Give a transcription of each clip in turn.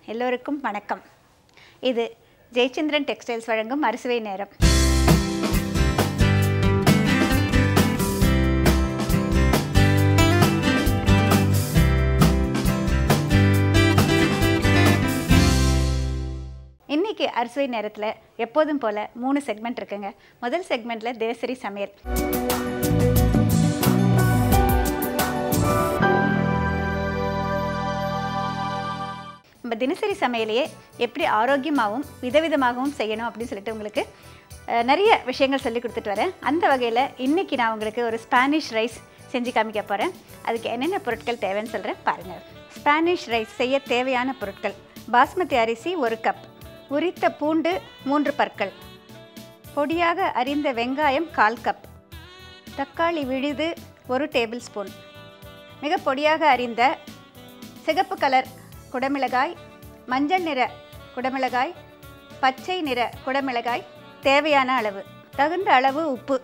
எல்லோருக்கும் வணக்கம். இது ஜெயச்சந்திரன் டெக்ஸ்டைல்ஸ் வழங்கும் அறுசுவை நேரம். இன்னைக்கு அறுசுவை நேரத்தில் எப்போதும் போல 3 செக்மெண்ட் இருக்குங்க. முதல் செக்மெண்ட்டில் தினசரி சமையல். நம்ம தினசரி சமையலையே எப்படி ஆரோக்கியமாகவும் விதவிதமாகவும் செய்யணும் அப்படின்னு சொல்லிட்டு உங்களுக்கு நிறைய விஷயங்கள் சொல்லி கொடுத்துட்டு வரேன். அந்த வகையில் இன்றைக்கி நான் உங்களுக்கு ஒரு ஸ்பானிஷ் ரைஸ் செஞ்சு காமிக்க போகிறேன். அதுக்கு என்னென்ன பொருட்கள் தேவைன்னு சொல்கிறேன் பாருங்கள். ஸ்பானிஷ் ரைஸ் செய்ய தேவையான பொருட்கள்: பாஸ்மதி அரிசி 1 கப், உரித்த பூண்டு 3 பற்கள், பொடியாக அரிந்த வெங்காயம் 1/4 கப், தக்காளி விழுது 1 டேபிள் ஸ்பூன், மிக பொடியாக அரிந்த சிகப்பு கலர் குடமிளகாய், மஞ்சள் நிற குடமிளகாய், பச்சை நிற குடமிளகாய், தேவையான அளவு, தகுந்த அளவு உப்பு,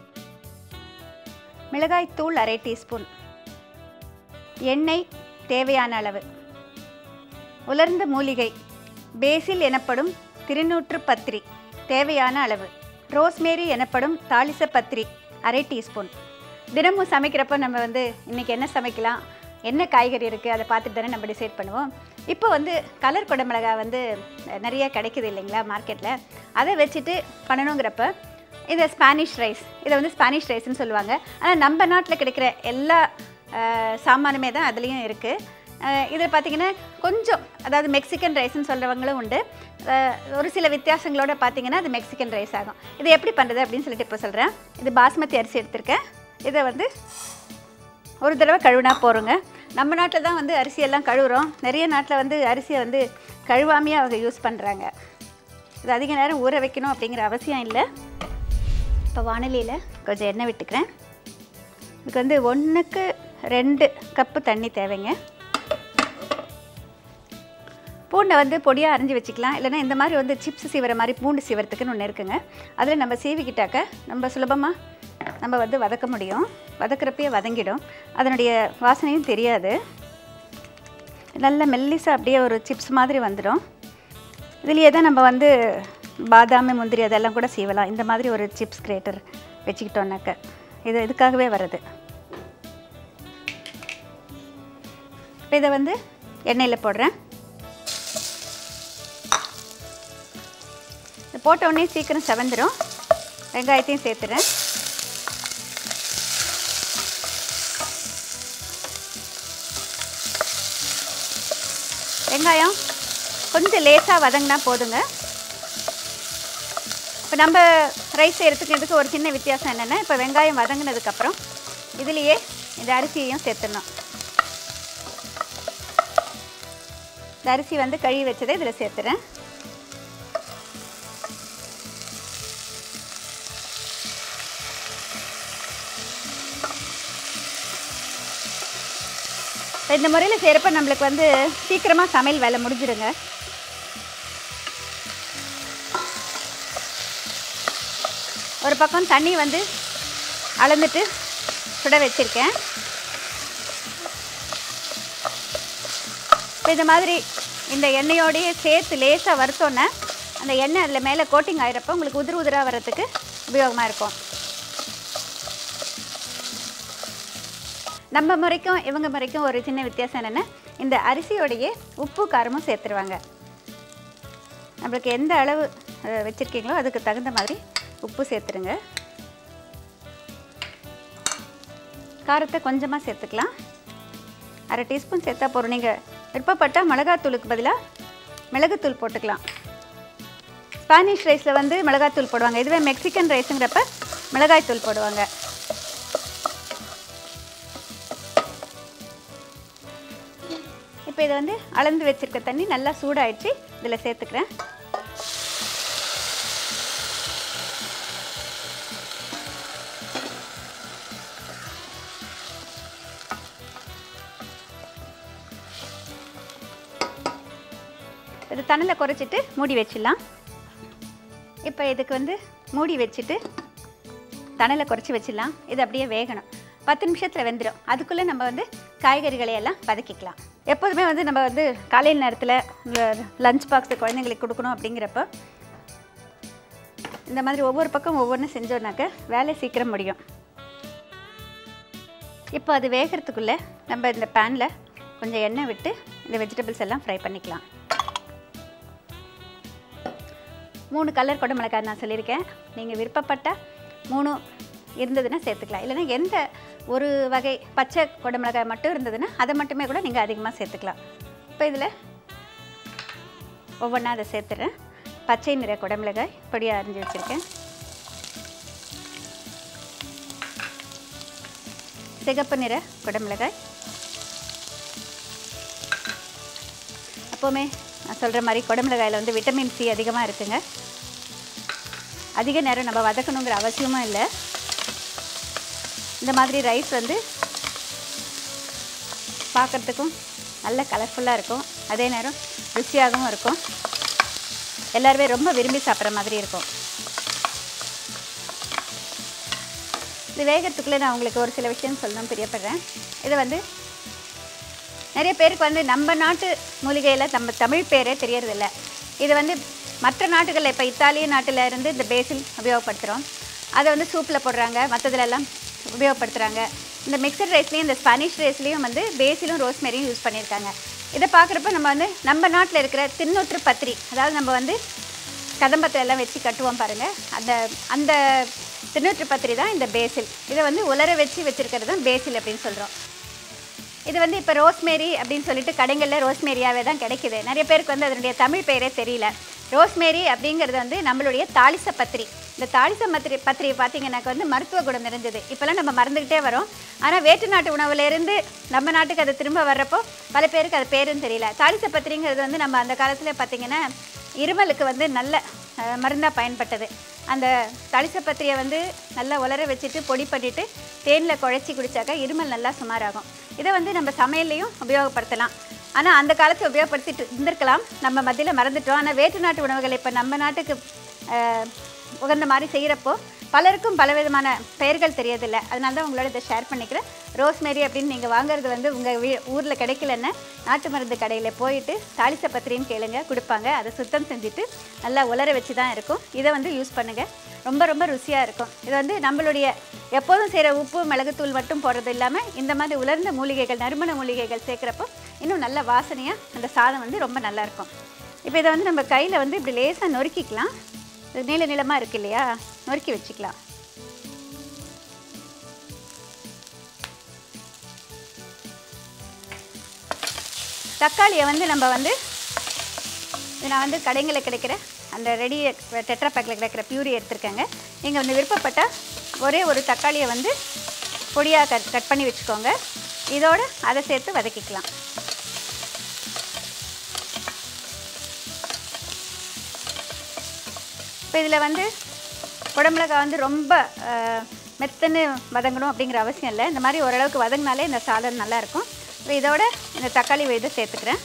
மிளகாய் தூள் 1/2 டீஸ்பூன், எண்ணெய் தேவையான அளவு, உலர்ந்த மூலிகை பேசில் எனப்படும் திருநூற்று பத்திரி தேவையான அளவு, ரோஸ்மேரி எனப்படும் தாளிச பத்திரி 1/2 டீஸ்பூன். தினமும் சமைக்கிறப்போ நம்ம இன்றைக்கி என்ன சமைக்கலாம், என்ன காய்கறி இருக்குது அதை பார்த்துட்டு தானே நம்ம டிசைட் பண்ணுவோம். இப்போ கலர் குடமிளகாய் நிறைய கிடைக்குது இல்லைங்களா மார்க்கெட்டில். அதை வச்சுட்டு பண்ணணுங்கிறப்ப இந்த ஸ்பானிஷ் ரைஸ், இதை ஸ்பானிஷ் ரைஸ்ன்னு சொல்லுவாங்க. ஆனால் நம்ம நாட்டில் கிடைக்கிற எல்லா சாமானுமே தான் அதுலேயும் இருக்குது. இதில் பார்த்திங்கன்னா கொஞ்சம், அதாவது மெக்சிகன் ரைஸ்ன்னு சொல்கிறவங்களும் உண்டு. ஒரு சில வித்தியாசங்களோடு பார்த்திங்கன்னா அது மெக்சிகன் ரைஸ் ஆகும். இது எப்படி பண்ணுறது அப்படின்னு சொல்லிட்டு இப்போ சொல்கிறேன். இது பாஸ்மதி அரிசி எடுத்திருக்கேன். இதை ஒரு தடவை கழுவினா போகிறோங்க. நம்ம நாட்டில் தான் அரிசியெல்லாம் கழுவுறோம். நிறைய நாட்டில் அரிசியை கழுவாமையே அவங்க யூஸ் பண்ணுறாங்க. இது அதிக நேரம் ஊற வைக்கணும் அப்படிங்கிற அவசியம் இல்லை. இப்போ வானிலையில் கொஞ்சம் எண்ணெய் விட்டுக்கிறேன். இதுக்கு 1க்கு 2 கப்பு தண்ணி தேவைங்க. பூண்டை பொடியாக அரிஞ்சு வச்சுக்கலாம். இல்லைனா இந்த மாதிரி சிப்ஸ் சீவர மாதிரி பூண்டு சீவரத்துக்குன்னு ஒன்று இருக்குங்க. அதில் நம்ம சீவிக்கிட்டாக்க நம்ம சுலபமாக நம்ம வதக்க முடியும். வதக்கிறப்பயே வதங்கிடும், அதனுடைய வாசனையும் தெரியாது. நல்ல மெல்லிசாக அப்படியே ஒரு சிப்ஸ் மாதிரி வந்துடும். இதுலேயே தான் நம்ம பாதாம் முந்திரி அதெல்லாம் கூட சீவலாம். இந்த மாதிரி ஒரு சிப்ஸ் கிரேட்டர் வச்சுக்கிட்டோன்னாக்க இது இதுக்காகவே வருது. இப்போ இதை எண்ணெயில் போடுறேன். போட்ட உடனே சீக்கிரம் செவந்துடும். வெங்காயத்தையும் சேர்த்துறேன். வெங்காயம் கொஞ்சம் லேசாக வதங்கினா போதுங்க. இப்போ நம்ம ரைஸ் செய்கிறதுக்கு ஒரு சின்ன வித்தியாசம் என்னென்னா, இப்போ வெங்காயம் வதங்கினதுக்கப்புறம் இதுலேயே இந்த அரிசியையும் சேர்த்துடணும். இந்த அரிசி கழுவி வச்சதை இதில் சேர்த்துறேன். இந்த முறையில் செய்கிறப்ப நம்மளுக்கு சீக்கிரமாக சமையல் வேலை முடிஞ்சிடுங்க. ஒரு பக்கம் தண்ணி அளந்துட்டு சுட வச்சுருக்கேன். இப்போ இந்த மாதிரி இந்த எண்ணெயோடையே சேர்த்து லேசாக வறுத்தோன்னே அந்த எண்ணெய் அதில் மேலே கோட்டிங் ஆகிறப்போ உங்களுக்கு உதிர் உதிராக வர்றதுக்கு உபயோகமாக இருக்கும். நம்ம முறைக்கும் இவங்க முறைக்கும் ஒரு சின்ன வித்தியாசம் என்னென்னா, இந்த அரிசியோடையே உப்பு காரமும் சேர்த்துருவாங்க. நம்மளுக்கு எந்த அளவு வச்சுருக்கீங்களோ அதுக்கு தகுந்த மாதிரி உப்பு சேர்த்துருங்க. காரத்தை கொஞ்சமாக சேர்த்துக்கலாம். 1/2 டீஸ்பூன் சேர்த்தா போகிறோம். நீங்கள் விருப்பப்பட்டால் மிளகாத்தூளுக்கு பதிலாக மிளகுத்தூள் போட்டுக்கலாம். ஸ்பானிஷ் ரைஸில் மிளகாத்தூள் போடுவாங்க. இதுவே மெக்சிகன் ரைஸுங்கிறப்ப மிளகாய்த்தூள் போடுவாங்க. இப்போ இதை அளந்து வச்சுருக்க தண்ணி நல்லா சூடாகிடுச்சு. இதில் சேர்த்துக்கிறேன். இது தண்ணியில் குறைச்சிட்டு மூடி வச்சிடலாம். இப்போ இதுக்கு மூடி வச்சுட்டு தண்ணியில் குறைச்சி வச்சிடலாம். இது அப்படியே வேகணும். 10 நிமிஷத்தில் வெந்துடும். அதுக்குள்ளே நம்ம காய்கறிகளை எல்லாம் வதக்கிக்கலாம். எப்போதுமே வந்து நம்ம வந்து காலையில் நேரத்தில் லஞ்ச் பாக்ஸு குழந்தைங்களுக்கு கொடுக்கணும் அப்படிங்கிறப்போ இந்த மாதிரி ஒவ்வொரு பக்கம் ஒவ்வொன்றும் செஞ்சோன்னாக்க வேலை சீக்கிரம் முடியும். இப்போ அது வேகிறதுக்குள்ளே நம்ம இந்த பேனில் கொஞ்சம் எண்ணெய் விட்டு இந்த வெஜிடபிள்ஸ் எல்லாம் ஃப்ரை பண்ணிக்கலாம். 3 கலர் கொடை மிளகாய் நான் சொல்லியிருக்கேன். நீங்கள் விருப்பப்பட்டால் 3 இருந்ததுன்னா சேர்த்துக்கலாம். இல்லைன்னா எந்த ஒரு வகை பச்சை கொடை மிளகாய் மட்டும் இருந்ததுன்னா அதை மட்டுமே கூட நீங்கள் அதிகமாக சேர்த்துக்கலாம். இப்போ இதில் ஒவ்வொன்றா அதை சேர்த்துறேன். பச்சை நிற கொடை மிளகாய் பொடியாக அரிஞ்சு வச்சுருக்கேன். சிகப்பு நிற கொடை மிளகாய். எப்போவுமே நான் சொல்கிற மாதிரி கொடை மிளகாயில் வந்து விட்டமின் சி அதிகமாக இருக்குங்க. அதிக நேரம் நம்ம வதக்கணுங்கிற அவசியமும் இல்லை. இந்த மாதிரி ரைஸ் வந்து பார்க்குறதுக்கும் நல்ல கலர்ஃபுல்லாக இருக்கும், அதே நேரம் ருசியாகவும் இருக்கும். எல்லாருமே ரொம்ப விரும்பி சாப்பிட்ற மாதிரி இருக்கும். இது வேகத்துக்குள்ளே நான் உங்களுக்கு ஒரு சில விஷயம் சொல்லணும் பிரியப்படுறேன். இதை வந்து நிறைய பேருக்கு வந்து நம்ம நாட்டு மூலிகையில் நம்ம தமிழ் பேரே தெரியறதில்ல. இது வந்து மற்ற நாட்டுகளில் இப்போ இத்தாலிய நாட்டில் இருந்து இந்த பேசில் உபயோகப்படுத்துகிறோம். அதை வந்து சூப்பில் போடுறாங்க, மற்றதுலெல்லாம் உபயோகப்படுத்துகிறாங்க. இந்த மிக்சட் ரைஸ்லேயும் இந்த ஸ்பானிஷ் ரைஸ்லேயும் வந்து பேசிலும் ரோஸ்மேரியும் யூஸ் பண்ணியிருக்காங்க. இதை பார்க்குறப்ப நம்ம வந்து நம்ம நாட்டில் இருக்கிற தின்னூற்று பத்திரி, அதாவது நம்ம வந்து கதம்பத்தில் எல்லாம் வச்சு கட்டுவோம் பாருங்கள், அந்த தின்னூற்று பத்திரி தான் இந்த பேசில். இதை வந்து உலர வச்சுருக்கிறது தான் பேசில் அப்படின்னு சொல்கிறோம். இது வந்து இப்போ ரோஸ்மேரி அப்படின்னு சொல்லிட்டு கடைகளில் ரோஸ்மேரியாவே தான் கிடைக்கிது. நிறைய பேருக்கு வந்து அதனுடைய தமிழ் பெயரே தெரியல. ரோஸ்மேரி அப்படிங்கிறது வந்து நம்மளுடைய தாளிச பத்திரி. இந்த தாளிச பத்திரியை பார்த்தீங்கன்னாக்க வந்து மருத்துவ குணம் நிறைஞ்சது. இப்போல்லாம் நம்ம மறந்துக்கிட்டே வரோம். ஆனால் வேற்று நாட்டு உணவுலேருந்து நம்ம நாட்டுக்கு அது திரும்ப வர்றப்போ பல பேருக்கு அது பேரும் தெரியல. தாளிச பத்திரிங்கிறது வந்து நம்ம அந்த காலத்தில் பார்த்திங்கன்னா இருமலுக்கு வந்து நல்ல மருந்தாக பயன்பட்டது. அந்த தாளிச பத்திரியை வந்து நல்லா உலர வச்சுட்டு பொடி பண்ணிவிட்டு தேனில் குழச்சி குடித்தாக்கா இருமல் நல்லா சுமாராகும். இதை வந்து நம்ம சமையல்லையும் உபயோகப்படுத்தலாம். ஆனால் அந்த காலத்தில் உபயோகப்படுத்திட்டு இருந்திருக்கலாம், நம்ம மத்தியில் மறந்துட்டோம். ஆனால் வேற்று நாட்டு உணவுகள் இப்போ நம்ம நாட்டுக்கு உகந்த மாதிரி செய்கிறப்போ பலருக்கும் பலவிதமான பெயர்கள் தெரியதில்லை. அதனால தான் உங்களோட இதை ஷேர் பண்ணிக்கிறேன். ரோஸ்மேரி அப்படின்னு நீங்கள் வாங்குறது வந்து உங்கள் ஊரில் கிடைக்கலன்னு நாட்டு மருந்து கடையில் போயிட்டு தாளிச பத்திரின்னு கேளுங்க, கொடுப்பாங்க. அதை சுத்தம் செஞ்சுட்டு நல்லா உலர வச்சு தான் இருக்கும். இதை வந்து யூஸ் பண்ணுங்கள், ரொம்ப ரொம்ப ருசியாக இருக்கும். இது வந்து நம்மளுடைய எப்போதும் செய்கிற உப்பு மிளகுத்தூள் மட்டும் போடுறது இல்லாமல் இந்த மாதிரி உலர்ந்த மூலிகைகள், நறுமண மூலிகைகள் சேர்க்குறப்போ இன்னும் நல்ல வாசனையாக அந்த சாதம் வந்து ரொம்ப நல்லாயிருக்கும். இப்போ இதை வந்து நம்ம கையில் வந்து இப்படி லேசாக நொறுக்கிக்கலாம். இது நீள நீளமாக இருக்குது இல்லையா, நொறுக்கி வச்சுக்கலாம். தக்காளியை வந்து நம்ம வந்து நான் வந்து கடைங்களில் கிடைக்கிற அந்த ரெடி டெட்ரா பேக்கில் கிடைக்கிற பியூரி எடுத்துருக்கேங்க. நீங்கள் வந்து விருப்பப்பட்டால் ஒரே ஒரு தக்காளியை வந்து பொடியாக கட் பண்ணி வச்சுக்கோங்க. இதோடு அதை சேர்த்து வதக்கிக்கலாம். இப்போ இதில் வந்து குடமிளகாய் வந்து ரொம்ப மெத்தன்னு வதங்கணும் அப்படிங்கிற அவசியம் இல்லை. இந்த மாதிரி ஓரளவுக்கு வதங்கினாலே இந்த சாதம் நல்லாயிருக்கும். இப்போ இதோட இந்த தக்காளி விழுது சேர்த்துக்கிறேன்.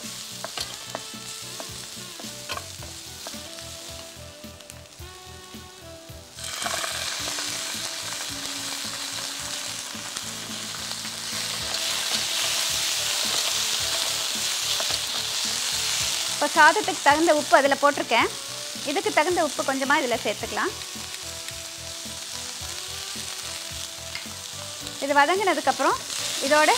இப்போ சாதத்துக்கு தகுந்த உப்பு அதில் போட்டிருக்கேன். இதுக்கு தகுந்த உப்பு கொஞ்சமாக இதில் சேர்த்துக்கலாம். இது வதங்கினதுக்கப்புறம் இதோட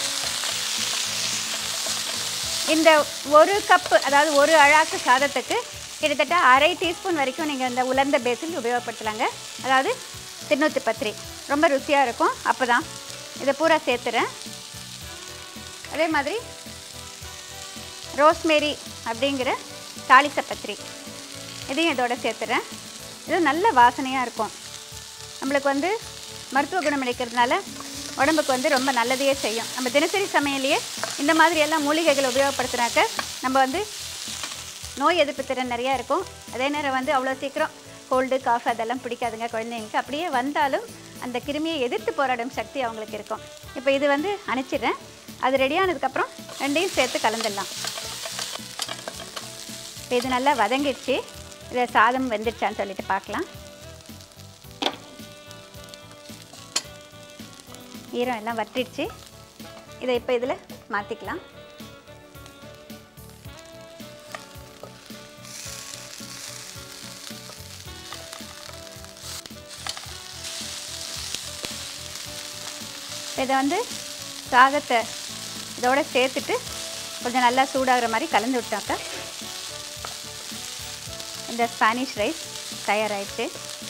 இந்த ஒரு கப்பு, அதாவது ஒரு அழாக்கு சாதத்துக்கு கிட்டத்தட்ட அரை டீஸ்பூன் வரைக்கும் நீங்கள் இந்த உலர்ந்த பேசில் உபயோகப்படுத்தலாங்க. அதாவது தின்னூற்று பத்திரி ரொம்ப ருசியாக இருக்கும். அப்போ தான் இதை பூரா சேர்த்துறேன். அதே மாதிரி ரோஸ்மேரி அப்படிங்கிற தாளிச பத்திரி இதையும் இதோட சேர்த்துறேன். இது நல்ல வாசனையாக இருக்கும். நம்மளுக்கு வந்து மருத்துவ குணம் அளிக்கிறதுனால உடம்புக்கு வந்து ரொம்ப நல்லதையே செய்யும். நம்ம தினசரி சமையலையே இந்த மாதிரியெல்லாம் மூலிகைகளை உபயோகப்படுத்தினாக்க நம்ம வந்து நோய் எதிர்ப்பு திறன் நிறையா இருக்கும். அதே நேரம் வந்து அவ்வளோ சீக்கிரம் கோல்டு காஃப் அதெல்லாம் பிடிக்காதுங்க குழந்தைங்களுக்கு. அப்படியே வந்தாலும் அந்த கிருமியை எதிர்த்து போராடும் சக்தி அவங்களுக்கு இருக்கும். இப்போ இது வந்து அணைச்சிடுறேன். அது ரெடியானதுக்கப்புறம் ரெண்டையும் சேர்த்து கலந்துடலாம். இப்போ இது நல்லா வதங்கிடுச்சு. இதில் சாதம் வெந்துடுச்சான்னு சொல்லிட்டு பார்க்கலாம். ஈரம் எல்லாம் வற்றிடுச்சு. இதை இப்போ இதில் மாற்றிக்கலாம். இதை வந்து சாதத்தை இதோட சேர்த்துட்டு கொஞ்சம் நல்லா சூடாகிற மாதிரி கலந்து விட்டாக்கா இந்த ஸ்பானிஷ் ரைஸ் தயாராகிடுச்சு.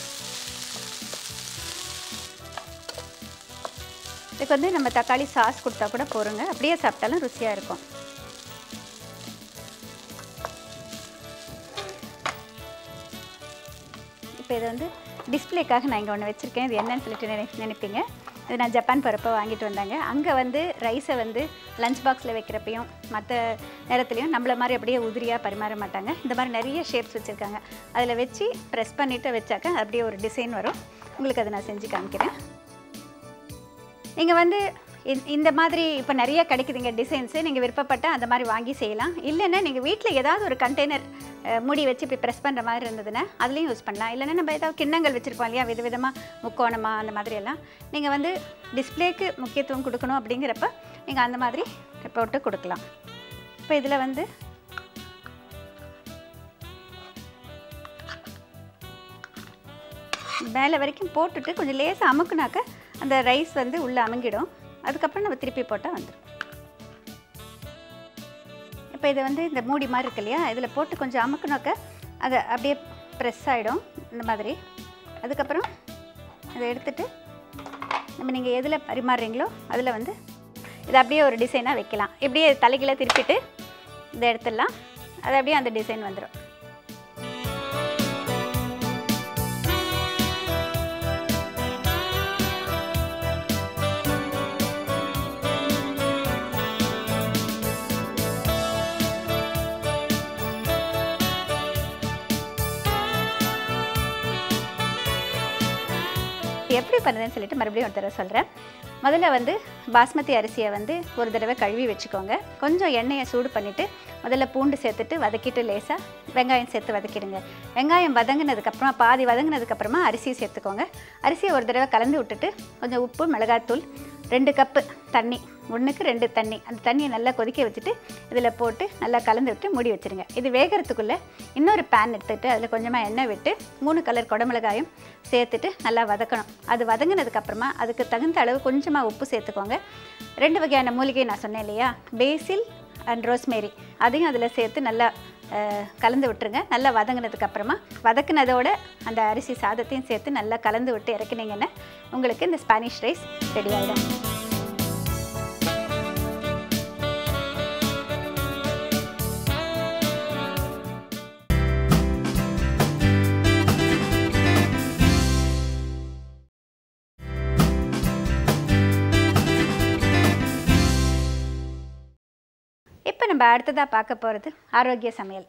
இதுக்கு வந்து நம்ம தக்காளி சாஸ் கொடுத்தா கூட போகிறோங்க, அப்படியே சாப்பிட்டாலும் ருசியாக இருக்கும். இப்போ இதை வந்து டிஸ்பிளேக்காக நான் இங்கே ஒன்று வச்சுருக்கேன். இது என்னன்னு சொல்லிட்டு நினைப்பீங்க. இது நான் ஜப்பான் போகிறப்ப வாங்கிட்டு வந்தாங்க. அங்கே வந்து ரைஸை வந்து லஞ்ச் பாக்ஸில் வைக்கிறப்பையும் மற்ற நேரத்துலையும் நம்மள மாதிரி அப்படியே உதிரியாக பரிமாற மாட்டாங்க. இந்த மாதிரி நிறைய ஷேப்ஸ் வச்சுருக்காங்க. அதில் வச்சு ப்ரெஸ் பண்ணிவிட்டு வச்சாக்க அப்படியே ஒரு டிசைன் வரும். உங்களுக்கு அதை நான் செஞ்சு காமிக்கிறேன். நீங்கள் வந்து இந்த மாதிரி இப்போ நிறைய கிடைக்குதுங்க டிசைன்ஸு. நீங்கள் விருப்பப்பட்டால் அந்த மாதிரி வாங்கி செய்யலாம். இல்லைன்னா நீங்கள் வீட்டில் ஏதாவது ஒரு கண்டெய்னர் மூடி வச்சு இப்படி ப்ரெஸ் பண்ணுற மாதிரி இருந்ததுன்னா அதுலேயும் யூஸ் பண்ணலாம். இல்லைன்னா நம்ம ஏதாவது கிண்ணங்கள் வச்சுருப்போம் இல்லையா, விதவிதமாக முக்கோணமாக அந்த மாதிரியெல்லாம். நீங்கள் வந்து டிஸ்பிளேக்கு முக்கியத்துவம் கொடுக்கணும் அப்படிங்கிறப்ப நீங்கள் அந்த மாதிரி போட்டு கொடுக்கலாம். இப்போ இதில் வந்து மேலே வரைக்கும் போட்டுட்டு கொஞ்சம் லேசாக அமுக்குனாக்க அந்த ரைஸ் வந்து உள்ளே அமுங்கிடும். அதுக்கப்புறம் நம்ம திருப்பி போட்டால் வந்துடும். இப்போ இதை வந்து இந்த மூடி மாதிரி இருக்கு இல்லையா, இதில் போட்டு கொஞ்சம் அமுக்குனாக்க அது அப்படியே ப்ரெஸ் ஆகிடும் இந்த மாதிரி. அதுக்கப்புறம் அதை எடுத்துகிட்டு நம்ம நீங்கள் எதில் பரிமாறுறீங்களோ அதில் வந்து இதை அப்படியே ஒரு டிசைனாக வைக்கலாம். இப்படியே தலைகீழ திருப்பிட்டு இதை எடுத்துடலாம். அது அப்படியே அந்த டிசைன் வந்துடும். எப்படி பண்ணுறதுன்னு சொல்லிட்டு மறுபடியும் ஒரு தடவை சொல்கிறேன். முதல்ல வந்து பாஸ்மதி அரிசியை வந்து ஒரு தடவை கழுவி வச்சுக்கோங்க. கொஞ்சம் எண்ணெயை சூடு பண்ணிவிட்டு முதல்ல பூண்டு சேர்த்துட்டு வதக்கிட்டு லேசாக வெங்காயம் சேர்த்து வதக்கிடுங்க. வெங்காயம் வதங்கினதுக்கப்புறமா பாதி வதங்கினதுக்கப்புறமா அரிசியை சேர்த்துக்கோங்க. அரிசியை ஒரு தடவை கலந்து விட்டுட்டு கொஞ்சம் உப்பு, மிளகாத்தூள், 2 கப்பு தண்ணி, 1க்கு 2 தண்ணி, அந்த தண்ணியை நல்லா கொதிக்க வச்சுட்டு இதில் போட்டு நல்லா கலந்து விட்டு மூடி வச்சுருங்க. இது வேகிறதுக்குள்ளே இன்னொரு பேன் எடுத்துகிட்டு அதில் கொஞ்சமாக எண்ணெய் விட்டு 3 கலர் குடமிளகாயும் சேர்த்துட்டு நல்லா வதக்கணும். அது வதங்கினதுக்கப்புறமா அதுக்கு தகுந்த அளவு கொஞ்சமாக உப்பு சேர்த்துக்கோங்க. 2 வகையான மூலிகை நான் சொன்னேன் இல்லையா, பேசில் அண்ட் ரோஸ்மேரி, அதையும் அதில் சேர்த்து நல்லா கலந்து விட்டுருங்க. நல்லா வதங்கினதுக்கப்புறமா வதக்குனதோட அந்த அரிசி சாதத்தையும் சேர்த்து நல்லா கலந்து விட்டு இறக்குனீங்கன்னா உங்களுக்கு இந்த ஸ்பானிஷ் ரைஸ் ரெடி ஆகிடும். இப்போ நம்ம அடுத்ததாக பார்க்க போகிறது ஆரோக்கிய சமையல்.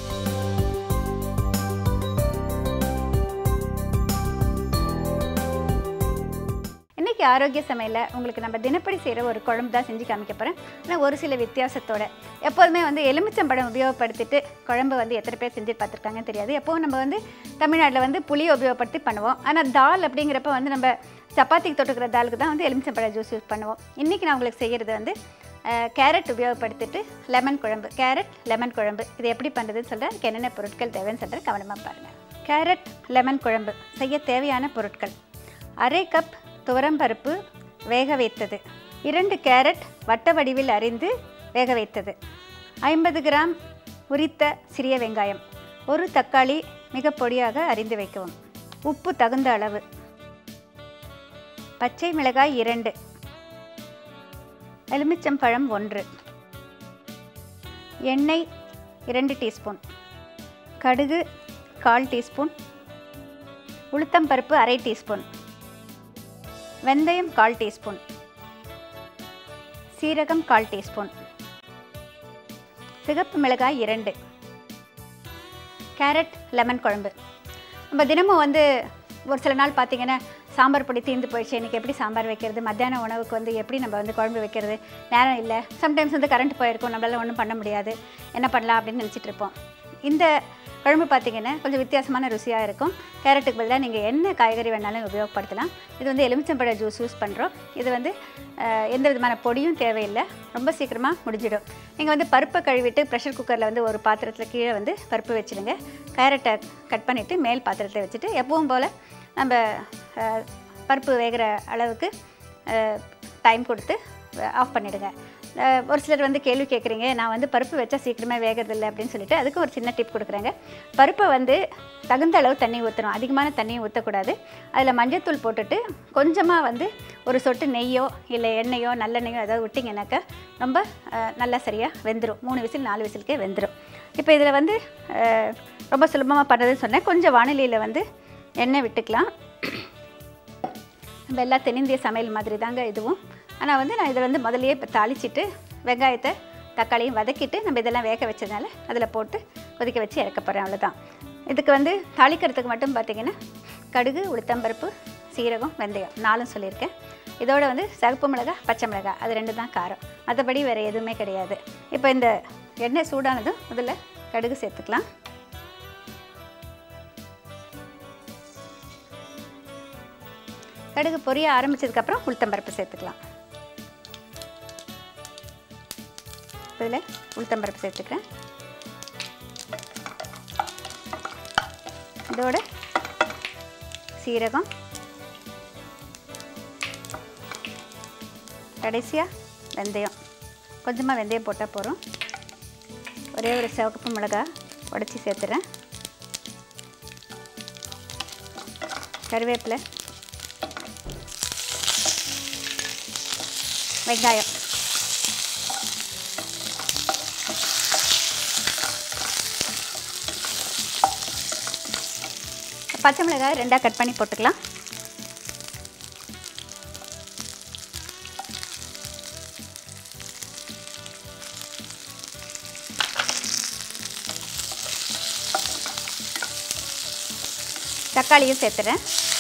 இன்றைக்கி ஆரோக்கிய சமையலில் உங்களுக்கு நம்ம தினப்படி செய்கிற ஒரு குழம்பு தான் செஞ்சு காமிக்க போகிறேன். ஆனால் ஒரு சில வித்தியாசத்தோட. எப்போதுமே வந்து எலுமிச்சம்பழம் உபயோகப்படுத்திட்டு குழம்பு வந்து எத்தனை பேர் செஞ்சு பார்த்துருக்காங்கன்னு தெரியாது. எப்போவும் நம்ம வந்து தமிழ்நாட்டில் வந்து புளியை உபயோகப்படுத்தி பண்ணுவோம். ஆனால் தால் அப்படிங்கிறப்ப வந்து நம்ம சப்பாத்திக்கு தொட்டுக்கிற தாலுக்கு தான் வந்து எலுமிச்சம்பழம் ஜூஸ் யூஸ் பண்ணுவோம். இன்றைக்கி நான் உங்களுக்கு செய்கிறது வந்து கேரட் உபயோகப்படுத்திட்டு லெமன் குழம்பு, கேரட் லெமன் குழம்பு. இது எப்படி பண்ணுறதுன்னு சொல்கிறேன். அதுக்கு என்னென்ன பொருட்கள் தேவைன்னு சொல்கிறேன், கவனமாக பாருங்கள். கேரட் லெமன் குழம்பு செய்ய தேவையான பொருட்கள்: 1/2 கப் துவரம்பருப்பு வேக வைத்தது, 2 கேரட் வட்ட வடிவில் அரிந்து வேக வைத்தது, 50 கிராம் உரித்த சிறிய வெங்காயம், 1 தக்காளி மிக பொடியாக அரிந்து வைக்கவும், உப்பு தகுந்த அளவு, பச்சை மிளகாய் 2, எலுமிச்சம்பழம் 1, எண்ணெய் 2 டீஸ்பூன், கடுகு 1/4 டீஸ்பூன், உளுத்தம்பருப்பு 1/2 டீஸ்பூன், வெந்தயம் 1/4 டீஸ்பூன், சீரகம் 1/4 டீஸ்பூன், சிகப்பு மிளகாய் 2. கேரட் லெமன் குழம்பு நம்ம தினமும் வந்து ஒரு சில நாள் பார்த்திங்கன்னா சாம்பார் பொடி தீர்ந்து போயிடுச்சு, இன்றைக்கி எப்படி சாம்பார் வைக்கிறது, மத்தியான உணவுக்கு வந்து எப்படி நம்ம வந்து குழம்பு வைக்கிறது, நேரம் இல்லை, சம்டைம்ஸ் வந்து கரண்ட் போயிருக்கும், நம்மளால் ஒன்றும் பண்ண முடியாது, என்ன பண்ணலாம் அப்படின்னு நினச்சிட்டு இருப்போம். இந்த குழம்பு பார்த்திங்கன்னா கொஞ்சம் வித்தியாசமான ருசியாக இருக்கும். கேரட்டுக்கு பதிலாக நீங்கள் என்ன காய்கறி வேணாலும் உபயோகப்படுத்தலாம். இது வந்து எலுமிச்சம்பழ ஜூஸ் யூஸ் பண்ணுறோம். இது வந்து எந்த விதமான பொடியும் தேவையில்லை, ரொம்ப சீக்கிரமாக முடிஞ்சிடும். நீங்கள் வந்து பருப்பை கழுவிட்டு ப்ரெஷர் குக்கரில் வந்து ஒரு பாத்திரத்தில் கீழே வந்து பருப்பு வச்சுடுங்க. கேரட்டை கட் பண்ணிவிட்டு மேல் பாத்திரத்தில் வச்சுட்டு எப்பவும் போல் நம்ம பருப்பு வேகிற அளவுக்கு டைம் கொடுத்து ஆஃப் பண்ணிவிடுங்க. ஒரு சிலர் வந்து கேள்வி கேட்குறீங்க, நான் வந்து பருப்பு வச்சா சீக்கிரமே வேகிறதில்லை அப்படின்னு சொல்லிட்டு அதுக்கு ஒரு சின்ன டிப் கொடுக்குறேங்க. பருப்பை வந்து தகுந்த அளவு தண்ணி ஊற்றணும், அதிகமான தண்ணியை ஊற்றக்கூடாது. அதில் மஞ்சத்தூள் போட்டுட்டு கொஞ்சமாக வந்து ஒரு சொட்டு நெய்யோ இல்லை எண்ணெயோ நல்லெண்ணெயோ ஏதாவது விட்டிங்கனாக்கா ரொம்ப நல்லா சரியாக வெந்துடும். 3 விசில் 4 விசிலுக்கே வெந்துடும். இப்போ இதில் வந்து ரொம்ப சுலபமாக பண்ணுறதுன்னு சொன்னேன். கொஞ்சம் வானிலையில் வந்து எண்ணெய் விட்டுக்கலாம். நம்ம எல்லா தென்னிந்திய சமையல் மாதிரி தாங்க இதுவும். ஆனால் வந்து நான் இதை வந்து முதலையே இப்போ தாளிச்சிட்டு வெங்காயத்தை தக்காளியும் வதக்கிட்டு நம்ம இதெல்லாம் வேக வச்சதுனால அதில் போட்டு கொதிக்க வச்சு இறக்க போகிறேன். அவ்வளோதான். இதுக்கு வந்து தாளிக்கிறதுக்கு மட்டும் பார்த்திங்கன்னா கடுகு, உளுத்தம்பருப்பு, சீரகம், வெந்தயம் 4 சொல்லியிருக்கேன். இதோட வந்து சிவப்பு மிளகாய், பச்சை மிளகாய் அது 2 தான் காரம், மற்றபடி வேறு எதுவுமே கிடையாது. இப்போ இந்த எண்ணெய் சூடானதும் முதல்ல கடுகு சேர்த்துக்கலாம். கடுகு பொரிய ஆரம்பித்ததுக்கப்புறம் உளுத்தம்பருப்பு சேர்த்துக்கலாம். இதில் உளுத்தம்பருப்பு சேர்த்துக்கிறேன். இதோட சீரகம், கடைசியாக வெந்தயம். கொஞ்சமாக வெந்தயம் போட்டால் போதும். ஒரே ஒரு சிவப்பு மிளகாய் உடச்சி சேர்த்துறேன். கருவேப்பிலை, வெங்காயம், பச்சை மிளகாய் 2ஆக கட் பண்ணி போட்டுக்கலாம். தக்காளியும் சேர்த்துறேன்.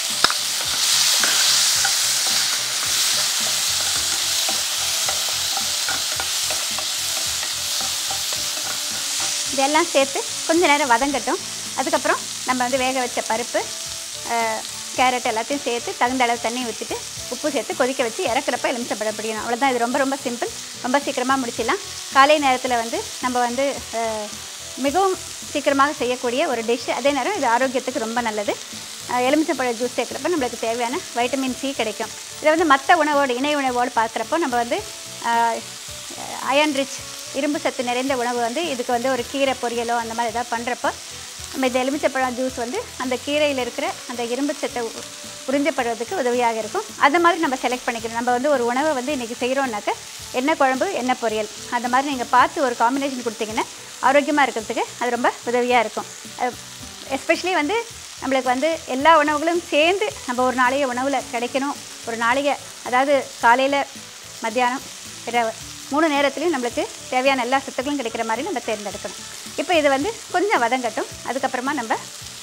இதெல்லாம் சேர்த்து கொஞ்சம் நேரம் வதங்கட்டும். அதுக்கப்புறம் நம்ம வந்து வேக வச்ச பருப்பு, கேரட் எல்லாத்தையும் சேர்த்து தகுந்த அளவு தண்ணி ஊற்றிட்டு உப்பு சேர்த்து கொதிக்க வச்சு இறக்குறப்ப எலுமிச்சம்பழம் பிடிக்கணும். அவ்வளோதான். இது ரொம்ப ரொம்ப சிம்பிள், ரொம்ப சீக்கிரமாக முடிச்சிடலாம். காலை நேரத்தில் வந்து நம்ம வந்து மிகவும் சீக்கிரமாக செய்யக்கூடிய ஒரு டிஷ். அதே நேரம் இது ஆரோக்கியத்துக்கு ரொம்ப நல்லது. எலுமிச்சம்பழ ஜூஸ் சேர்க்குறப்ப நம்மளுக்கு தேவையான வைட்டமின் சி கிடைக்கும். இதை வந்து மற்ற உணவோடு இணை உணவோடு பார்க்குறப்போ நம்ம வந்து அயன் ரிச் இரும்பு சத்து நிறைந்த உணவு வந்து இதுக்கு வந்து ஒரு கீரை பொரியலோ அந்த மாதிரி ஏதாவது பண்ணுறப்போ நம்ம இந்த எலுமிச்சப்பழம் ஜூஸ் வந்து அந்த கீரையில் இருக்கிற அந்த இரும்பு சத்தை உறிஞ்சப்படுறதுக்கு உதவியாக இருக்கும். அந்த மாதிரி நம்ம செலக்ட் பண்ணிக்கணும். நம்ம வந்து ஒரு உணவை வந்து இன்றைக்கி செய்கிறோன்னாக்க என்ன குழம்பு என்ன பொரியல் அந்த மாதிரி நீங்கள் பார்த்து ஒரு காம்பினேஷன் கொடுத்தீங்கன்னா ஆரோக்கியமாக இருக்கிறதுக்கு அது ரொம்ப உதவியாக இருக்கும். எஸ்பெஷலி வந்து நம்மளுக்கு வந்து எல்லா உணவுகளும் சேர்ந்து நம்ம ஒரு நாளைய உணவில் கிடைக்கணும். ஒரு நாளைய அதாவது காலையில், மத்தியானம், இரவு 3 நேரத்துலையும் நம்மளுக்கு தேவையான எல்லா சத்துக்களும் கிடைக்கிற மாதிரி நம்ம தேர்ந்தெடுக்கணும். இப்போ இது வந்து கொஞ்சம் வதங்கட்டும். அதுக்கப்புறமா நம்ம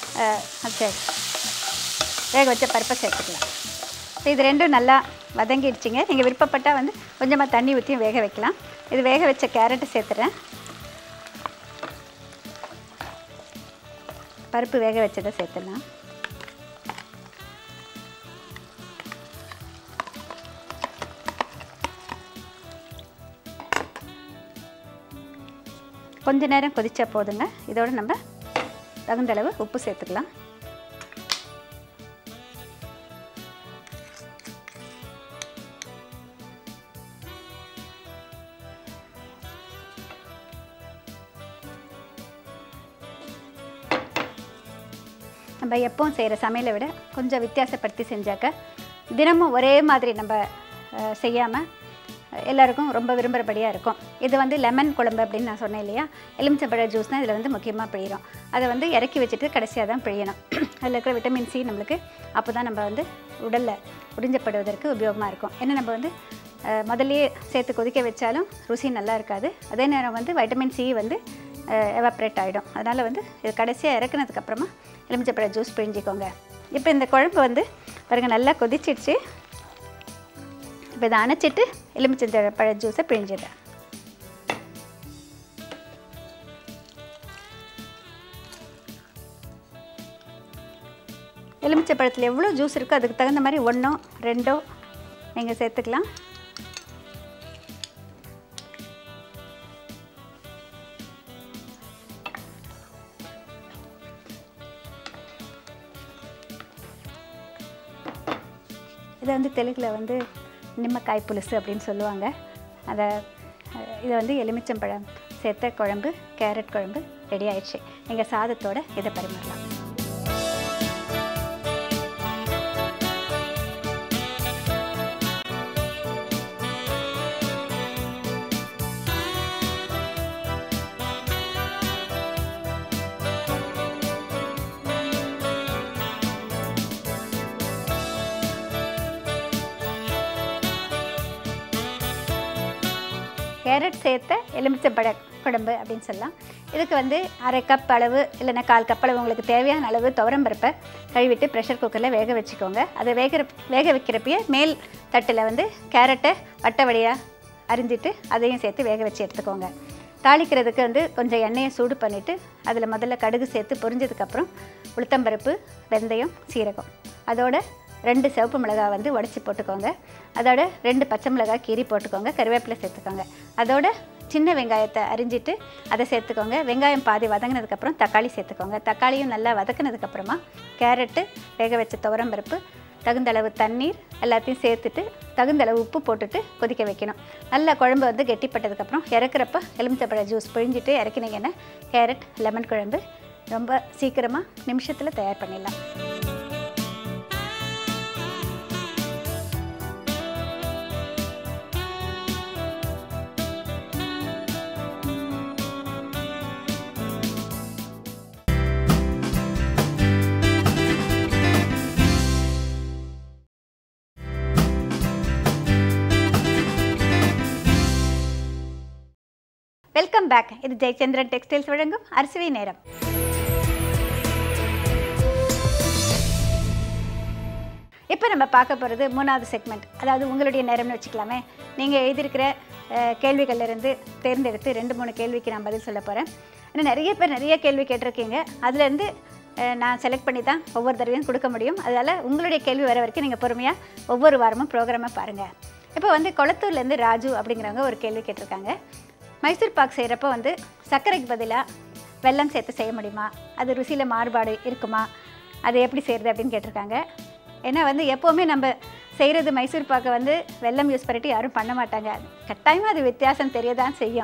வேக வச்ச பருப்பை சேர்த்துக்கலாம். இப்போ இது 2ம் நல்லா வதங்கிடுச்சிங்க. நீங்கள் விருப்பப்பட்டால் வந்து கொஞ்சமாக தண்ணி ஊற்றியும் வேக வைக்கலாம். இது வேக வச்ச கேரட்டு சேர்த்துறேன். பருப்பு வேக வச்சதை சேர்த்துடலாம். கொஞ்ச நேரம் கொதிச்சா போதுங்க. இதோட நம்ம தகுந்த அளவு உப்பு சேர்த்துக்கலாம். நம்ம எப்பவும் செய்கிற சமையலை விட கொஞ்சம் வித்தியாசப்படுத்தி செஞ்சாக்க தினமும் ஒரே மாதிரி நம்ம செய்யாமல் எல்லாருக்கும் ரொம்ப விரும்புகிறபடியாக இருக்கும். இது வந்து லெமன் குழம்பு அப்படின்னு நான் சொன்னேன் இல்லையா, எலுமிச்சம்பழ ஜூஸ் தான் இதில் வந்து முக்கியமாக பிழியணும். அதை வந்து இறக்கி வச்சுட்டு கடைசியாக தான் பிழியணும். அதில் இருக்கிற விட்டமின் சி நம்மளுக்கு அப்போ தான் நம்ம வந்து உடலில் உறிஞ்சப்படுவதற்கு உபயோகமாக இருக்கும். ஏன்னா நம்ம வந்து முதல்லையே சேர்த்து கொதிக்க வச்சாலும் ருசி நல்லா இருக்காது. அதே நேரம் வந்து வைட்டமின் சி வந்து எவாப்ரேட் ஆகிடும். அதனால் வந்து இது கடைசியாக இறக்குனதுக்கப்புறமா எலுமிச்சம்பழ ஜூஸ் பிழிஞ்சிக்கோங்க. இப்போ இந்த குழம்பு வந்து பாருங்கள் நல்லா கொதிச்சிடுச்சு. இப்போ இதை அணைச்சிட்டு எலுமிச்சம்பழ ஜூஸை பிழிஞ்சிடுறேன். எலுமிச்சை பழத்தில் எவ்வளோ ஜூஸ் இருக்கோ அதுக்கு தகுந்த மாதிரி 1 2 நீங்கள் சேர்த்துக்கலாம். இதை வந்து தெலுங்கில் வந்து நிம்மக்காய் புலுசு அப்படின்னு சொல்லுவாங்க. இதை வந்து எலுமிச்சம்பழம் சேர்த்த குழம்பு, கேரட் குழம்பு ரெடி ஆயிடுச்சு. நீங்கள் சாதத்தோடு இதை பரிமாறலாம். கேரட் சேர்த்த எலுமிச்சம்பழ குழம்பு அப்படின்னு சொல்லலாம். இதுக்கு வந்து 1/2 கப் அளவு இல்லைன்னா 1/4 கப் அளவு உங்களுக்கு தேவையான அளவு துவரம்பருப்பை கழுவிட்டு ப்ரெஷர் குக்கரில் வேக வச்சுக்கோங்க. அதை வேக வைக்கிறப்பயே மேல் தட்டில் வந்து கேரட்டை வட்ட வடியாக அரிஞ்சிட்டு அதையும் சேர்த்து வேக வச்சு எடுத்துக்கோங்க. தாளிக்கிறதுக்கு வந்து கொஞ்சம் எண்ணெயை சூடு பண்ணிவிட்டு அதில் முதல்ல கடுகு சேர்த்து பொரிஞ்சதுக்கப்புறம் உளுத்தம்பருப்பு, வெந்தயம், சீரகம், அதோட 2 சிவப்பு மிளகாய் வந்து உடச்சி போட்டுக்கோங்க. அதோட 2 பச்சை மிளகாய் கீரி போட்டுக்கோங்க. கருவேப்பிலை சேர்த்துக்கோங்க. அதோட சின்ன வெங்காயத்தை அரிஞ்சிட்டு அதை சேர்த்துக்கோங்க. வெங்காயம் பாதி வதங்கினதுக்கப்புறம் தக்காளி சேர்த்துக்கோங்க. தக்காளியும் நல்லா வதக்கினதுக்கப்புறமா கேரட்டு, வேக வச்ச துவரம்பருப்பு, தகுந்தளவு தண்ணீர் எல்லாத்தையும் சேர்த்துட்டு தகுந்தளவு உப்பு போட்டுட்டு கொதிக்க வைக்கணும். நல்லா குழம்பு வந்து கெட்டிப்பட்டதுக்கப்புறம் இறக்குறப்ப எலுமிச்சப்பழ ஜூஸ் பிழிஞ்சிட்டு இறக்கினீங்கன்னா கேரட் லெமன் குழம்பு ரொம்ப சீக்கிரமாக நிமிஷத்தில் தயார் பண்ணிடலாம். Welcome back. இது ஜெயச்சந்திரன் டெக்ஸ்டைல்ஸ் வழங்கும் அறுசுவை நேரம். இப்போ நம்ம பார்க்க போகிறது 3வது செக்மெண்ட். அதாவது உங்களுடைய நேரம்னு வச்சுக்கலாமே. நீங்கள் எழுதியிருக்கிற கேள்விகள்லேருந்து தேர்ந்தெடுத்து 2-3 கேள்விக்கு நான் பதில் சொல்ல போகிறேன். ஏன்னா நிறைய பேர் நிறைய கேள்வி கேட்டிருக்கீங்க. அதுலேருந்து நான் செலக்ட் பண்ணி தான் ஒவ்வொரு தடவையும் கொடுக்க முடியும். அதனால் உங்களுடைய கேள்வி வர வரைக்கும் நீங்கள் பொறுமையாக ஒவ்வொரு வாரமும் ப்ரோக்ராமை பாருங்கள். இப்போ வந்து கொளத்தூர்லேருந்து ராஜு அப்படிங்கிறவங்க ஒரு கேள்வி கேட்டிருக்காங்க. மைசூர் பாக் செய்கிறப்போ வந்து சர்க்கரைக்கு பதிலாக வெல்லம் சேர்த்து செய்ய முடியுமா? அது ருசியில் மாறுபாடு இருக்குமா? அது எப்படி செய்கிறது அப்படின்னு கேட்டிருக்காங்க. ஏன்னா வந்து எப்போவுமே நம்ம செய்கிறது மைசூர் பாக்கை வந்து வெல்லம் யூஸ் பண்ணிட்டு யாரும் பண்ண மாட்டாங்க. கட்டாயமாக அது வித்தியாசம் தெரிய தான் செய்யும்.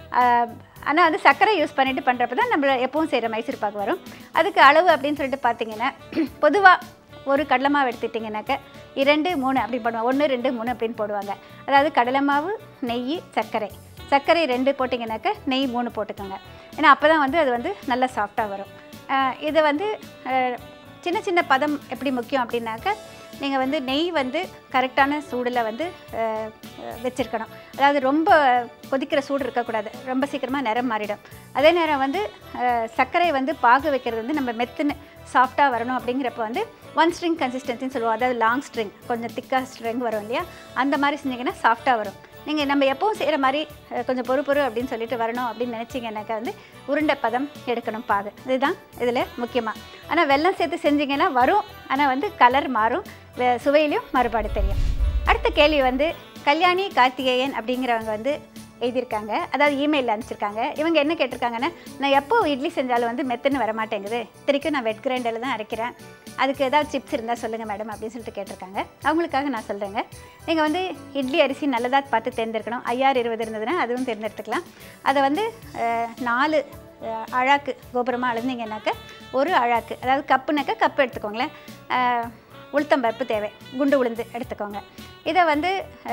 ஆனால் வந்து சர்க்கரை யூஸ் பண்ணிவிட்டு பண்ணுறப்ப தான் நம்ம எப்பவும் செய்கிற மைசூர் பாக்கு வரும். அதுக்கு அளவு அப்படின்னு சொல்லிட்டு பார்த்தீங்கன்னா பொதுவாக ஒரு கடலை மாவு எடுத்துட்டிங்கனாக்க 2 3 அப்படி போடுவாங்க. 1 2 3 அப்படின்னு போடுவாங்க. அதாவது கடலை மாவு, நெய், சர்க்கரை 2 போட்டிங்கனாக்க நெய் 3 போட்டுக்கோங்க. ஏன்னா அப்போ தான் வந்து அது வந்து நல்லா சாஃப்டாக வரும். இதை வந்து சின்ன சின்ன பதம் எப்படி முக்கியம் அப்படின்னாக்க நீங்கள் வந்து நெய் வந்து கரெக்டான சூடில் வந்து வச்சுருக்கணும். அதாவது ரொம்ப கொதிக்கிற சூடு இருக்கக்கூடாது. ரொம்ப சீக்கிரமாக நிறம் மாறிடும். அதே நேரம் வந்து சர்க்கரை வந்து பாகு வைக்கிறது வந்து நம்ம மெத்துன்னு சாஃப்டாக வரணும். அப்படிங்கிறப்ப வந்து 1 ஸ்ட்ரிங் கன்சிஸ்டன்சின்னு சொல்லுவோம். அதாவது லாங் ஸ்ட்ரிங், கொஞ்சம் திக்காக ஸ்ட்ரிங் வரும் இல்லையா? அந்த மாதிரி செஞ்சிங்கன்னா சாஃப்டாக வரும். நீங்கள் நம்ம எப்பவும் செய்கிற மாதிரி கொஞ்சம் பொறு அப்படின்னு சொல்லிட்டு வரணும் அப்படின்னு நினச்சிங்கன்னாக்கா வந்து உருண்டை பதம் எடுக்கணும் பாகு. இதுதான் இதில் முக்கியமாக. ஆனால் வெல்லம் சேர்த்து செஞ்சிங்கன்னா வரும். ஆனால் வந்து கலர் மாறும், சுவையிலையும் மாறுபாடு தெரியும். அடுத்த கேள்வி வந்து கல்யாணி கார்த்திகேயன் அப்படிங்கிறவங்க வந்து எழுதியிருக்காங்க. அதாவது இமெயிலில் அனுப்பிச்சிருக்காங்க. இவங்க என்ன கேட்டிருக்காங்கன்னா, நான் எப்போ இட்லி செஞ்சாலும் வந்து மெத்துன்னு வர மாட்டேங்குது. இத்தனைக்கும் நான் வெட் கிரைண்டரில் தான் அரைக்கிறேன். அதுக்கு ஏதாவது டிப்ஸ் இருந்தால் சொல்லுங்கள் மேடம் அப்படின்னு சொல்லிட்டு கேட்டிருக்காங்க. அவங்களுக்காக நான் சொல்கிறேங்க. நீங்கள் வந்து இட்லி அரிசி நல்லதாக பார்த்து தேர்ந்தெடுக்கணும். 5020 இருந்ததுன்னா அதுவும் தேர்ந்தெடுத்துக்கலாம். அதை வந்து 4 அழாக்கு கோபுரமாக அளந்தீங்கன்னாக்க 1 அழாக்கு, அதாவது கப்புனாக்க கப்பு எடுத்துக்கோங்களேன், உளுத்தம்பருப்பு தேவை, குண்டு உளுந்து எடுத்துக்கோங்க. இதை வந்து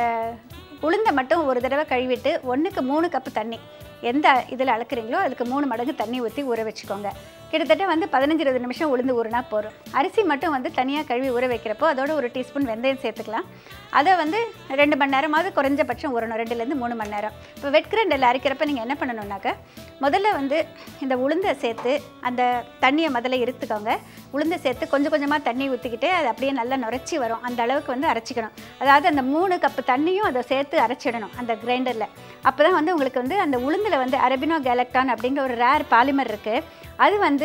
உளுந்தை மட்டும் ஒரு தடவை கழுவிட்டு 1க்கு 3 கப்பு தண்ணி, எந்த இதில் அளக்குறீங்களோ அதுக்கு 3 மடங்கு தண்ணி ஊற்றி ஊற வச்சுக்கோங்க. கிட்டத்தட்ட வந்து 15-20 நிமிஷம் உளுந்து ஊறினா போதும். அரிசி மட்டும் வந்து தனியாக கழுவி ஊற வைக்கிறப்போ அதோட 1 டீஸ்பூன் வெந்தயம் சேர்த்துக்கலாம். அதை வந்து 2 மணி நேரமாவது குறைஞ்சபட்சம் ஊறணும், 2லேருந்து 3 மணி நேரம். இப்போ வெட் கிரைண்டரில் அரைக்கிறப்ப நீங்கள் என்ன பண்ணணுன்னாக்க முதல்ல வந்து இந்த உளுந்தை சேர்த்து அந்த தண்ணியை முதல்ல இருத்துக்கோங்க. உளுந்தை சேர்த்து கொஞ்சம் கொஞ்சமாக தண்ணி ஊற்றிக்கிட்டு அது அப்படியே நல்லா நுரைச்சி வரும். அந்த அளவுக்கு வந்து அரைச்சிக்கணும். அதாவது அந்த 3 கப்பு தண்ணியும் அதை சேர்த்து அரைச்சிடணும் அந்த கிரைண்டரில். அப்போ தான் வந்து உங்களுக்கு வந்து அந்த உளுந்தில் வந்து அரபினோ கேலக்டான் அப்படிங்கிற ஒரு ரேர் பாலிமர் இருக்குது. அது வந்து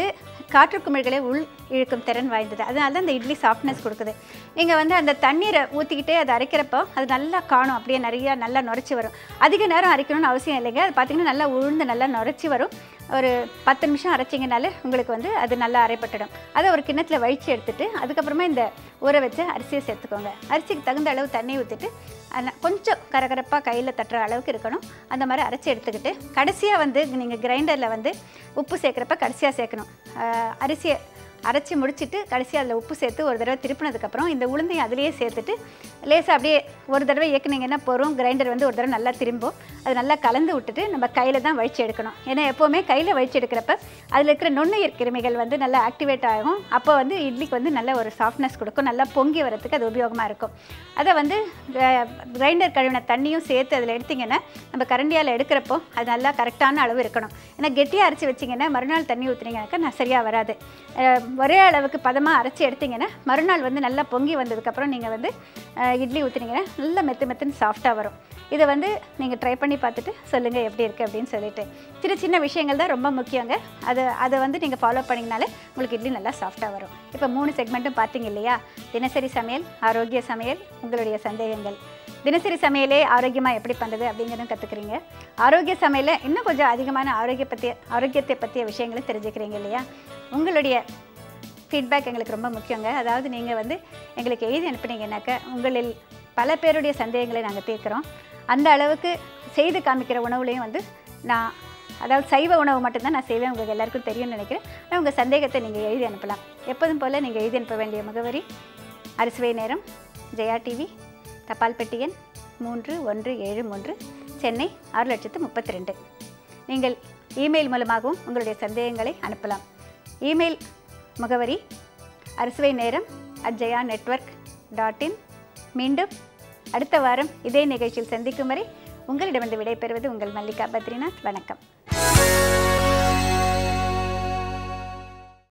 காற்று குமிழ்களை உள் இழுக்கும் திறன் வாய்ந்தது. அதனால தான் இந்த இட்லி சாஃப்ட்னஸ் கொடுக்குது. நீங்கள் வந்து அந்த தண்ணீரை ஊற்றிக்கிட்டே அதை அரைக்கிறப்போ அது நல்லா காணும், அப்படியே நிறையா நல்லா நுரைச்சி வரும். அதிக நேரம் அரைக்கணும்னு அவசியம் இல்லைங்க. அது பார்த்திங்கன்னா நல்லா உளுந்து நல்லா நுரைச்சி வரும். ஒரு 10 நிமிஷம் அரைச்சிங்கனாலே உங்களுக்கு வந்து அது நல்லா அரைப்பட்டுடும். அதை ஒரு கிண்ணத்தில் வழித்து எடுத்துகிட்டு அதுக்கப்புறமா இந்த ஊற வச்ச அரிசியை சேர்த்துக்கோங்க. அரிசிக்கு தகுந்த அளவு தண்ணி ஊற்றிட்டு கொஞ்சம் கரகரப்பாக கையில் தட்டுற அளவுக்கு இருக்கணும். அந்த மாதிரி அரைச்சி எடுத்துக்கிட்டு கடைசியாக வந்து நீங்கள் கிரைண்டரில் வந்து உப்பு சேர்க்குறப்ப கடைசியாக சேர்க்கணும். அரிசியை அரைச்சி முடிச்சுட்டு கடைசியாக அதில் உப்பு சேர்த்து ஒரு தடவை திருப்பினதுக்கப்புறம் இந்த உளுந்தையும் அதிலேயே சேர்த்துட்டு லேசாக அப்படியே ஒரு தடவை இயக்குனீங்கன்னா போகிறோம். கிரைண்டர் வந்து ஒரு தடவை நல்லா திரும்பும். அது நல்லா கலந்து விட்டுட்டு நம்ம கையில் தான் வழிச்சு எடுக்கணும். ஏன்னா எப்போவுமே கையில் வழிச்சு எடுக்கிறப்ப அதில் இருக்கிற நுண்ணுயிர் கிருமிகள் வந்து நல்லா ஆக்டிவேட் ஆகும். அப்போ வந்து இட்லிக்கு வந்து நல்ல ஒரு சாஃப்ட்னஸ் கொடுக்கும். நல்லா பொங்கி வரத்துக்கு அது உபயோகமாக இருக்கும். அதை வந்து கிரைண்டர் கழுவின தண்ணியும் சேர்த்து அதில் எடுத்திங்கன்னா நம்ம கரண்டியால் எடுக்கிறப்போ அது நல்லா கரெக்டான அளவு இருக்கணும். ஏன்னா கெட்டியாக அரைச்சி வச்சிங்கன்னா மறுநாள் தண்ணி ஊற்றுனீங்கன்னாக்கா சரியாக வராது. ஒரே அளவுக்கு பதமாக அரைச்சி எடுத்திங்கன்னா மறுநாள் வந்து நல்லா பொங்கி வந்ததுக்கப்புறம் நீங்கள் வந்து இட்லி ஊற்றுனீங்கன்னா நல்லா மெத்துன்னு சாஃப்டாக வரும். இதை வந்து நீங்கள் ட்ரை பண்ணி பார்த்துட்டு சொல்லுங்கள் எப்படி இருக்குது அப்படின்னு சொல்லிட்டு. சின்ன விஷயங்கள் தான் ரொம்ப முக்கியங்க. அதை வந்து நீங்கள் ஃபாலோ பண்ணிங்கனாலே உங்களுக்கு இட்லி நல்லா சாஃப்டாக வரும். இப்போ 3 செக்மெண்ட்டும் பார்த்தீங்க இல்லையா? தினசரி சமையல், ஆரோக்கிய சமையல், உங்களுடைய சந்தேகங்கள். தினசரி சமையலே ஆரோக்கியமாக எப்படி பண்ணுறது அப்படிங்கிறதும் கற்றுக்குறீங்க. ஆரோக்கிய சமையலில் இன்னும் கொஞ்சம் அதிகமான ஆரோக்கியத்தை பற்றிய விஷயங்களும் தெரிஞ்சுக்கிறீங்க இல்லையா? உங்களுடைய ஃபீட்பேக் எங்களுக்கு ரொம்ப முக்கியங்க. அதாவது நீங்கள் வந்து எங்களுக்கு எழுதி அனுப்புனீங்கன்னாக்கா உங்களில் பல பேருடைய சந்தேகங்களை நாங்கள் தீர்க்கிறோம். அந்த அளவுக்கு செய்து காமிக்கிற உணவுலையும் வந்து அதாவது சைவ உணவு மட்டும்தான் நான் செய்வேன், உங்களுக்கு எல்லாருக்கும் தெரியும்னு நினைக்கிறேன். ஆனால் உங்கள் சந்தேகத்தை நீங்கள் எழுதி அனுப்பலாம். எப்போதும் போல் நீங்கள் எழுதி அனுப்ப வேண்டிய முகவரி அறுசுவை நேரம், ஜெயா டிவி, தபால் பெட்டி எண் 3173, சென்னை 6,32,000. நீங்கள் இமெயில் மூலமாகவும் உங்களுடைய சந்தேகங்களை அனுப்பலாம். இமெயில் முகவரி அறுசுவை நேரம் @jayanetwork.in. மீண்டும் அடுத்த வாரம் இதே நிகழ்ச்சியில் சந்திக்கும் வரை உங்களிடமிருந்து விடைபெறுவது உங்கள் மல்லிகா பத்ரிநாத். வணக்கம்.